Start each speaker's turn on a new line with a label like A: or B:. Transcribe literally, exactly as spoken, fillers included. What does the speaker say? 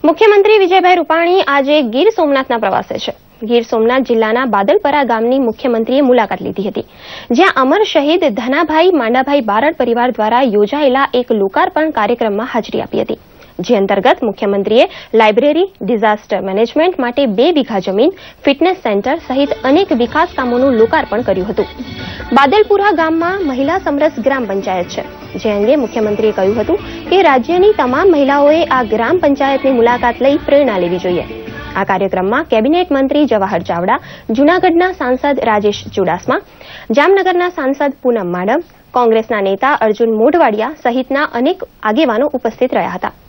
A: મુખ્યમંત્રી વિજયભાઈ રૂપાણી આજે ગીર સોમનાથના પ્રવાસે છે। ગીર સોમનાથ જિલ્લાના બાદલપરા ગામની મુખ્યમંત્રીએ મુલાકાત લીધી હતી, જ્યાં અમર શહીદ ધનાભાઈ માંડાભાઈ બારડ પરિવાર દ્વારા યોજાયેલા એક લોકાર્પણ કાર્યક્રમમાં હાજરી આપી હતી, જે અંતર્ગત મુખ્યમંત્રીએ લાઇબ્રેરી, ડિઝાસ્ટર મેનેજમેન્ટ માટે બે વીઘા જમીન, ફિટનેસ સેન્ટર સહિત અનેક વિકાસ કામોનું લોકાર્પણ કર્યું હતું। બાદલપુરા ગામમાં મહિલા સમરસ ગ્રામ પંચાયત છે, જે અંગે મુખ્યમંત્રીએ કહ્યું હતું કે રાજ્યની તમામ મહિલાઓએ આ ગ્રામ પંચાયતની મુલાકાત લઈ પ્રેરણા લેવી જોઈએ। આ કાર્યક્રમમાં કેબિનેટ મંત્રી જવાહર ચાવડા, જૂનાગઢના સાંસદ રાજેશ ચુડાસમા, જામનગરના સાંસદ પૂનમ માડમ, કોંગ્રેસના નેતા અર્જુન મોઢવાડિયા સહિતના અનેક આગેવાનો ઉપસ્થિત રહ્યા હતા।